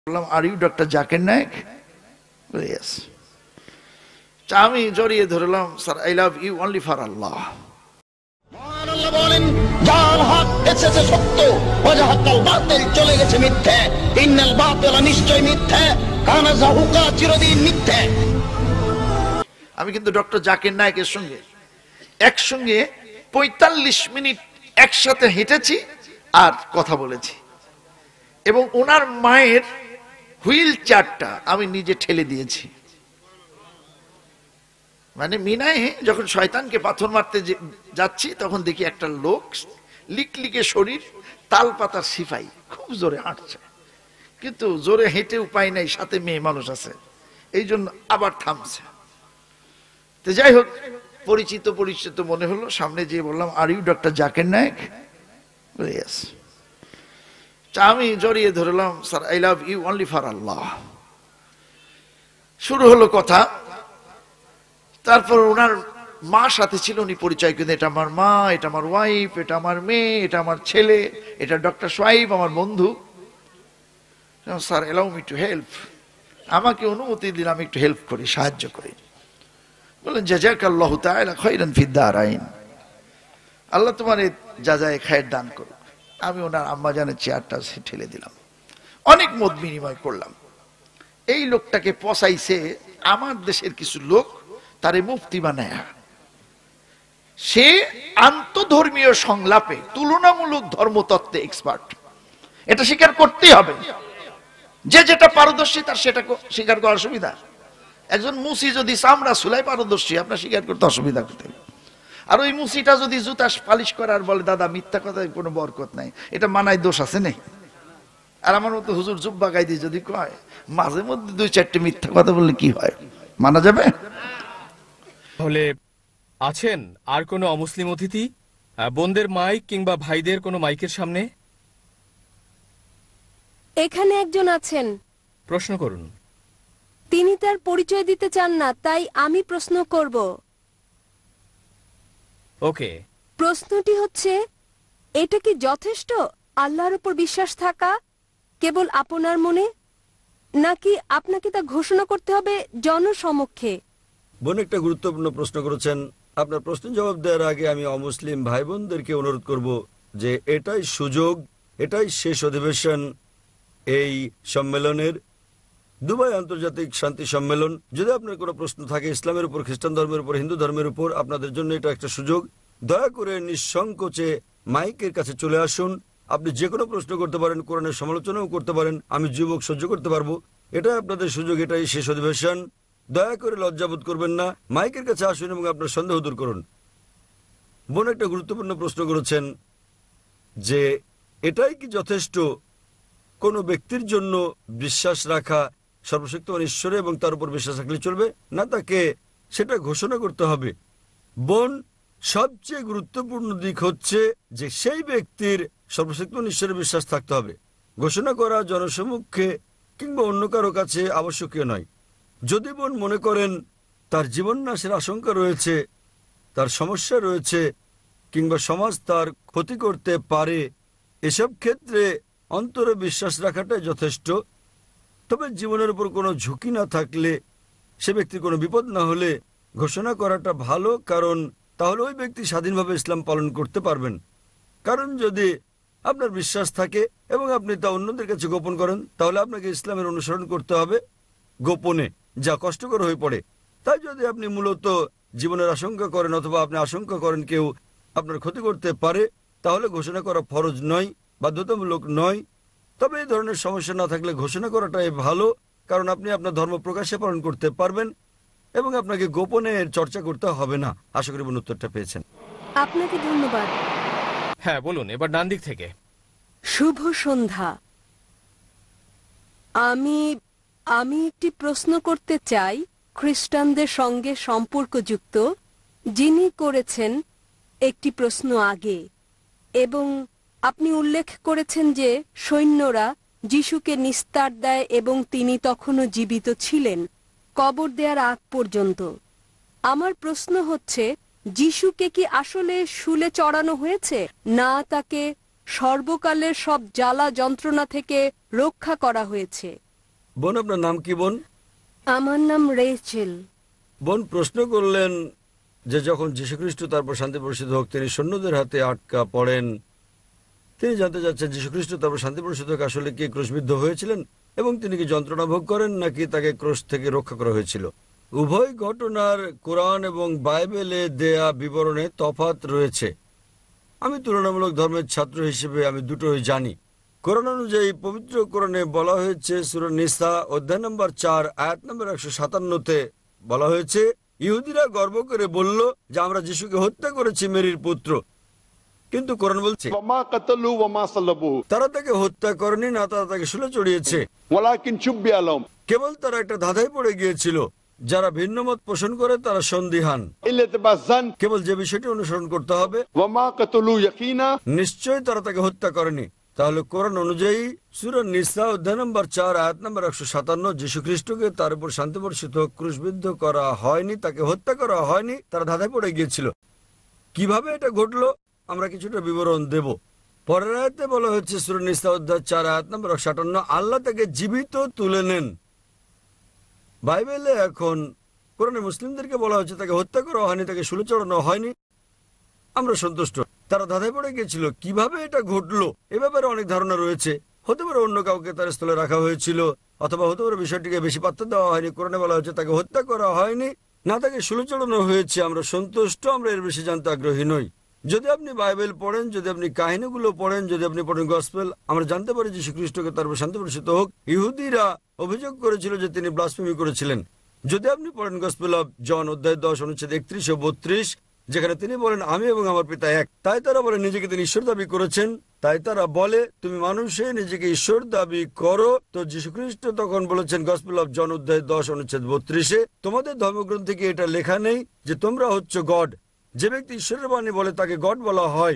বললাম, are you doctor Zakir Naik? Yes. আমি জড়িয়ে ধরলাম, sir I love you only for Allah. Allah বলেন, যার হক এসেছে সত্য, ওয়াজাহাকাল বাতিল চলে গেছে মিথ্যে। ইন্নাল বাতিল নিশ্চয় মিথ্যে, কানা যাহুকা চিরদিন মিথ্যে। আমি কিন্তু ডক্টর জাকির নায়েকের সঙ্গে একসঙ্গে ৪৫ মিনিট একসাথে হেঁটেছি আর কথা বলেছি, এবং ওনার মায়ের হুইল চেয়ারটা আমি নিজে ঠেলে দিয়েছি। মানে মিনায় যখন শয়তানকে পাথর মারতে যাচ্ছি, তখন দেখি একটা লোক লিকলিকে শরীর, তাল পাতার সিপাই, খুব জোরে হাঁটছে, কিন্তু জোরে হেঁটে উপায় নাই, সাথে মেয়ে মানুষ আছে, এই জন্য আবার থামছে। তো যাই হোক, পরিচিত পরিচিত মনে হলো, সামনে যেয়ে বললাম, are you doctor Zakir Naik? Yes. আমি জড়িয়ে ধরলাম, sir I love you only for Allah. শুরু হলো কথা। তারপর ওনার মা সাথে ছিল, উনি পরিচয় কিন্তু, এটা আমার মা, এটা আমার ওয়াইফ, এটা আমার মেয়ে, এটা আমার ছেলে, এটা ডক্টর সোয়াইব, আমার বন্ধু। Sir allow me to help, আমাকে অনুমতি দিন আমি একটু হেল্প করি, সাহায্য করি। বললেন, জাযাকাল্লাহু তাআলা খায়রান ফিদ দারাইন, আল্লাহ তোমার জাযায়ে খায়ের দান করুক। আমি ওনার আম্মা জানের চেয়ারটা ঠেলে দিলাম, অনেক মত বিনিময় করলাম। এই লোকটাকে পচাইছে আমার দেশের কিছু লোক, তারে মুফতি বানায়। সে আন্তধর্মীয় সংলাপে তুলনামূলক ধর্মতত্ত্বে এক্সপার্ট, এটা স্বীকার করতেই হবে। যে যেটা পারদর্শী তার সেটা স্বীকার করার সুবিধা। একজন মুসি যদি চামড়া সুলাই পারদর্শী, আপনার স্বীকার করতে অসুবিধা করতে। আর ওই মুসিটা যদি জুতা পালিশ করে আর বলে, দাদা মিথ্যা কথায় কোনো বরকত নাই, এটা মানায় দোষ আছে নেই? আর আমার মতো হুজুর জুব্বা গাইদি যদি কয়, মাঝে মধ্যে ২-৪টে মিথ্যা কথা বললে কি হয়, মানা যাবে? তাহলে আছেন আর কোনো অমুসলিম অতিথি বোনদের মাইক কিংবা ভাইদের কোনো মাইকের সামনে? এখানে একজন আছেন, প্রশ্ন করুন। তিনি তার পরিচয় দিতে চান না, তাই আমি প্রশ্ন করব। ওকে। প্রশ্নটি হচ্ছে, এটা কি যথেষ্ট আল্লাহর উপর বিশ্বাস থাকা কেবল আপনার মনে, নাকি আপনাকে তা ঘোষণা করতে হবে জনসমক্ষে? বোন একটা গুরুত্বপূর্ণ প্রশ্ন করেছেন। আপনার প্রশ্নের জবাব দেওয়ার আগে আমি অমুসলিম ভাই বোনদেরকে অনুরোধ করব যে এটাই সুযোগ, এটাই শেষ অধিবেশন এই সম্মেলনের, দুবাই আন্তর্জাতিক শান্তি সম্মেলন। যদি আপনার কোনো প্রশ্ন থাকে ইসলামের উপর, খ্রিস্টান ধর্মের উপর, হিন্দু ধর্মের উপর, আপনাদের জন্য এটা একটা সুযোগ। দয়া করে নিঃসংকোচে মাইকের কাছে চলে আসুন। আপনি যে কোনো প্রশ্ন করতে পারেন, কোরআনের সমালোচনাও করতে পারেন, আমি যুবক সহ্য করতে পারবো। এটাই আপনাদের সুযোগ, এটাই শেষ অধিবেশন। দয়া করে লজ্জাবোধ করবেন না, মাইকের কাছে আসুন এবং আপনার সন্দেহ দূর করুন। বোন একটা গুরুত্বপূর্ণ প্রশ্ন করেছেন যে এটাই কি যথেষ্ট কোনো ব্যক্তির জন্য বিশ্বাস রাখা সর্বশক্তিমান ঈশ্বরে এবং তার উপর বিশ্বাস রাখলে চলবে, না তাকে সেটা ঘোষণা করতে হবে? বোন, সবচেয়ে গুরুত্বপূর্ণ দিক হচ্ছে যে সেই ব্যক্তির সর্বশক্তিমান ঈশ্বরে বিশ্বাস থাকতে হবে। ঘোষণা করা জনসমক্ষে কিংবা অন্য কারো কাছে আবশ্যকীয় নয়। যদি বোন মনে করেন তার জীবন নাশের আশঙ্কা রয়েছে, তার সমস্যা রয়েছে, কিংবা সমাজ তার ক্ষতি করতে পারে, এসব ক্ষেত্রে অন্তরে বিশ্বাস রাখাটাই যথেষ্ট। তবে জীবনের উপর কোনো ঝুঁকি না থাকলে, সে ব্যক্তির কোনো বিপদ না হলে ঘোষণা করাটা ভালো, কারণ তাহলে ওই ব্যক্তি স্বাধীনভাবে ইসলাম পালন করতে পারবেন। কারণ যদি আপনার বিশ্বাস থাকে এবং আপনি তা অন্যদের কাছে গোপন করেন, তাহলে আপনাকে ইসলামের অনুসরণ করতে হবে গোপনে, যা কষ্টকর হয়ে পড়ে। তাই যদি আপনি মূলত জীবনের আশঙ্কা করেন অথবা আপনি আশঙ্কা করেন কেউ আপনার ক্ষতি করতে পারে, তাহলে ঘোষণা করা ফরজ নয়, বাধ্যতামূলক নয়। তবে এই ধরনের সমস্যা না থাকলে ঘোষণা করাটাই ভালো, কারণ আপনি আপনার ধর্ম প্রকাশ্যে পালন করতে পারবেন এবং আপনাকে গোপনে চর্চা করতে হবে না। আশা করি বোন উত্তরটা পেয়েছেন। আপনাকে ধন্যবাদ। হ্যাঁ বলুন, এবার ডান দিক থেকে। শুভ সন্ধ্যা। আমি একটি প্রশ্ন করতে চাই খ্রিস্টানদের সঙ্গে সম্পর্কযুক্ত, যিনি করেছেন একটি প্রশ্ন আগে, এবং আপনি উল্লেখ করেছেন যে সৈন্যরা যিশুকে নিস্তার দেয় এবং তিনি তখনও জীবিত ছিলেন কবর দেওয়ার আগ পর্যন্ত। আমার প্রশ্ন হচ্ছে, যিশুকে কি আসলে শুলে চড়ানো হয়েছে, না তাকে সর্বকালের সব জ্বালা যন্ত্রণা থেকে রক্ষা করা হয়েছে? বোন, আপনার নাম কি বোন? আমার নাম রেচেল। বোন প্রশ্ন করলেন যে যখন যীশুখ্রিস্ট তারপর শান্তি বর্ষিত হোক তিনি সৈন্যদের হাতে আটকা পড়েন, তিনি জানতে চাচ্ছেন যীশুখ্রিস্ট তারপর শান্তি বর্ষিত হোক আসলে কি ক্রুশবিদ্ধ হয়েছিলেন এবং তিনি কি যন্ত্রণা ভোগ করেন নাকি তাকে ক্রুশ থেকে রক্ষা করা হয়েছিল। উভয় ঘটনার কোরআন এবং বাইবেলে দেয়া বিবরণে তফাৎ রয়েছে। আমি তুলনামূলক ধর্মের ছাত্র হিসেবে আমি দুটোই জানি। কোরআন অনুযায়ী পবিত্র কোরআনে বলা হয়েছে সূরা নিসা অধ্যায় নম্বর 4 আয়াত নম্বর 157-তে বলা হয়েছে, ইহুদিরা গর্ব করে বলল যে আমরা যিশুকে হত্যা করেছি মেরির পুত্র। কিন্তু কোরআন বলছে وما قتلوا وما صلبوه তারা তাকে হত্যা করেনি, না তারা তাকে শুলে চড়িয়েছে, ولكن شبه لهم কেবল তারা একটা ধাঁধায় পড়ে গিয়েছিল। যারা ভিন্নমত পোষণ করে তারা সন্দিহান, إلا تبع الظن কেবল যে বিষয়টি অনুসরণ করতে হবে। وما قتلوا يقينا নিশ্চয়ই তারা তাকে হত্যা করেনি। তাহলে কোরআন অনুযায়ী সূরা নিসা অধ্যায় নম্বর 4 আয়াত নম্বর 157 যীশুখ্রিস্টকে তার উপর শান্তি বর্ষিত ক্রুশবিদ্ধ করা হয়নি, তাকে হত্যা করা হয়নি, তারা ধাঁধায় পড়ে গিয়েছিল। কিভাবে এটা ঘটলো আমরা কিছুটা বিবরণ দেব। পরের আয়াতে বলা হয়েছে সূরা নিসা অধ্যায় 4 আয়াত নম্বর 58, আল্লাহ তাকে জীবিত তুলে নেন। বাইবেলে এখন কোরআনে মুসলিমদেরকে বলা হচ্ছে তাকে হত্যা করা হয়নি, তাকে শুলে চড়ানো হয়নি, আমরা সন্তুষ্ট। তারা ধাঁধায় পড়ে গিয়েছিল কিভাবে এটা ঘটলো। এ ব্যাপারে অনেক ধারণা রয়েছে। হতে পারে অন্য কাউকে তার স্থলে রাখা হয়েছিল, অথবা হতে পারে বিষয়টিকে বেশি পাত্তা দেওয়া হয়নি। কোরআনে বলা হচ্ছে তাকে হত্যা করা হয়নি, না তাকে শুলে চড়ানো হয়েছে। আমরা সন্তুষ্ট, আমরা এর বেশি জানতে আগ্রহী নই। যদি আপনি বাইবেল পড়েন, যদি আপনি কাহিনীগুলো পড়েন, যদি আপনি পড়েন গসপেল, আমরা জানতে পারি যীশুখ্রিস্টকে তার উপর শান্তি বর্ষিত হোক ইহুদিরা অভিযোগ করেছিল যে তিনি ব্লাসফেমি করেছিলেন। যদি আপনি পড়েন গসপেল অফ জন অধ্যায় 10 অনুচ্ছেদ 31 ও 32, যেখানে তিনি বলেন আমি এবং আমার পিতা এক, তাই তারা বলে নিজেকে তিনি ঈশ্বর দাবি করেছেন। তাই তারা বলে তুমি মানুষে নিজেকে ঈশ্বর দাবি করো। তো যীশুখ্রিস্ট তখন বলেছেন গসপেল অফ জন অধ্যায় 10 অনুচ্ছেদ 32, তোমাদের ধর্মগ্রন্থে কি এটা লেখা নেই যে তোমরা হচ্ছে গড? যে ব্যক্তি ঈশ্বরের বাণী বলে তাকে গড বলা হয়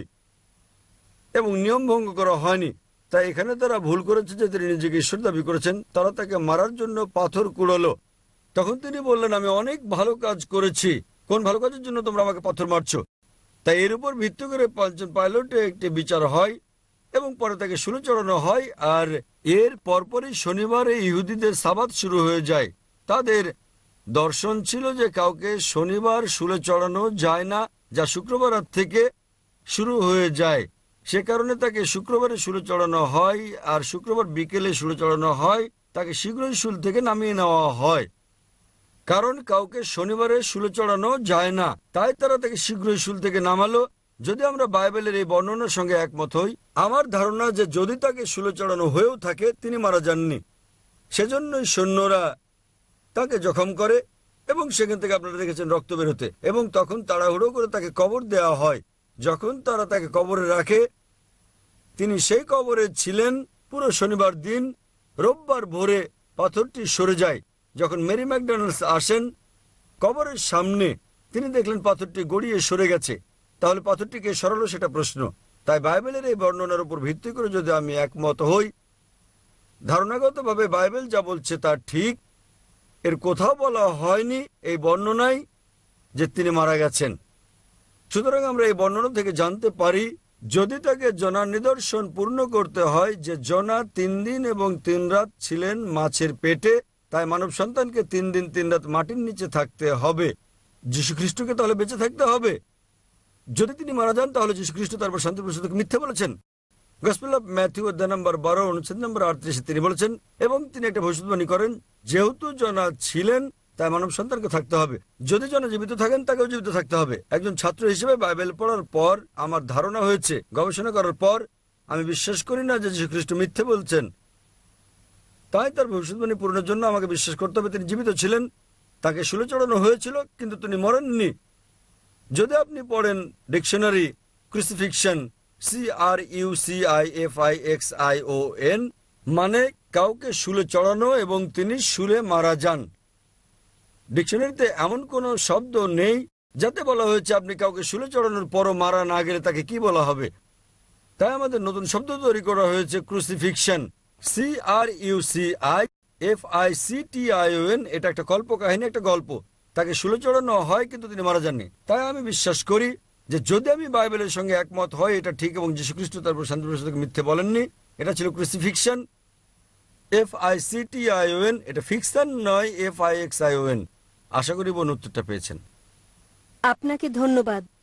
এবং নিয়ম ভঙ্গ করা হয়নি। তাই এখানে তারা ভুল করেছে যে তিনি নিজেকে ঈশ্বর দাবি করেছেন। তারা তাকে মারার জন্য পাথর কুড়ালো। তখন তিনি বললেন আমি অনেক ভালো কাজ করেছি, কোন ভালো কাজের জন্য তোমরা আমাকে পাথর মারছো? তাই এর উপর ভিত্তি করে পঞ্চম পাইলটে একটি বিচার হয় এবং পরে তাকে শুলে চড়ানো হয়। আর এর পরপরই শনিবারে ইহুদিদের সাবাত শুরু হয়ে যায়। তাদের দর্শন ছিল যে কাউকে শনিবার শুলে চড়ানো যায় না, যা শুক্রবার রাত থেকে শুরু হয়ে যায়। সে কারণে তাকে শুক্রবারে শুলে চড়ানো হয়, আর শুক্রবার বিকেলে শুলে চড়ানো হয়। তাকে শীঘ্রই শুল থেকে নামিয়ে নেওয়া হয়, কারণ কাউকে শনিবারে শুলে চড়ানো যায় না। তাই তারা তাকে শীঘ্রই শুল থেকে নামালো। যদি আমরা বাইবেলের এই বর্ণনার সঙ্গে একমত হই, আমার ধারণা যে যদি তাকে শুলে চড়ানো হয়েও থাকে তিনি মারা যাননি। সেজন্যই সৈন্যরা তাকে জখম করে এবং সেখান থেকে আপনারা দেখেছেন রক্ত বের হতে, এবং তখন তাড়াহুড়ো করে তাকে কবর দেওয়া হয়। যখন তারা তাকে কবরে রাখে, তিনি সেই কবরে ছিলেন পুরো শনিবার দিন। রোববার ভোরে পাথরটি সরে যায়। যখন মেরি ম্যাকডোনাল্ডস আসেন কবরের সামনে, তিনি দেখলেন পাথরটি গড়িয়ে সরে গেছে। তাহলে পাথরটিকে সরালো সেটা প্রশ্ন। তাই বাইবেলের এই বর্ণনার উপর ভিত্তি করে যদি আমি একমত হই, ধারণাগতভাবে বাইবেল যা বলছে তা ঠিক। এর কোথাও বলা হয়নি এই বর্ণনায় যে তিনি মারা গেছেন। সুতরাং আমরা এই বর্ণনা থেকে জানতে পারি যদি তাকে জনার নিদর্শন পূর্ণ করতে হয় যে জনা 3 দিন এবং 3 রাত ছিলেন মাছের পেটে, তাই মানব সন্তানকে 3 দিন 3 রাত মাটির নিচে থাকতে হবে। যীশুখ্রিস্টকে তাহলে বেঁচে থাকতে হবে। যদি তিনি মারা যান তাহলে যীশুখ্রিস্ট তারপর শান্তি প্রসাদকে মিথ্যে বলেছেন। গসপেল অফ ম্যাথিউ অধ্যায় নম্বর 12 অনুচ্ছেদ নম্বর 38 তিনি বলেছেন, এবং তিনি একটা ভবিষ্যদ্বাণী করেন যেহেতু জনা ছিলেন তাই মানব সন্তানকে থাকতে হবে। যদি জনা জীবিত থাকেন তাকেও জীবিত থাকতে হবে। একজন ছাত্র হিসেবে বাইবেল পড়ার পর আমার ধারণা হয়েছে, গবেষণা করার পর আমি বিশ্বাস করি না যে যীশুখ্রিস্ট মিথ্যে বলছেন। তাই তার ভবিষ্যদ্বাণী পূরণের জন্য আমাকে বিশ্বাস করতে হবে তিনি জীবিত ছিলেন। তাকে শুলে চড়ানো হয়েছিল কিন্তু তিনি মরেননি। যদি আপনি পড়েন ডিকশনারি ক্রুসিফিকশন CRUCIFIXION মানে কাউকে শুলে চড়ানো এবং তিনি শুলে মারা যান। ডিকশনারিতে এমন কোনো শব্দ নেই যাতে বলা হয়েছে আপনি কাউকে শুলে চড়ানোর পরও মারা না গেলে তাকে কি বলা হবে। তাই আমাদের নতুন শব্দ তৈরি করা হয়েছে ক্রুসিফিকশন CRUCIFICTION। এটা একটা কল্পকাহিনী, একটা গল্প। তাকে শুলে চড়ানো হয় কিন্তু তিনি মারা যাননি। তাই আমি বিশ্বাস করি যে যদি আমি বাইবেলের সঙ্গে একমত হয় এটা ঠিক এবং যীশুখ্রিস্ট তারপর শান্তি প্রসাদকে মিথ্যে বলেননি। এটা ছিল ক্রুসিফিকশন FICTION, এটা ফিকশন নয়, FIXION। আশা করি বোন উত্তরটা পেয়েছেন। আপনাকে ধন্যবাদ।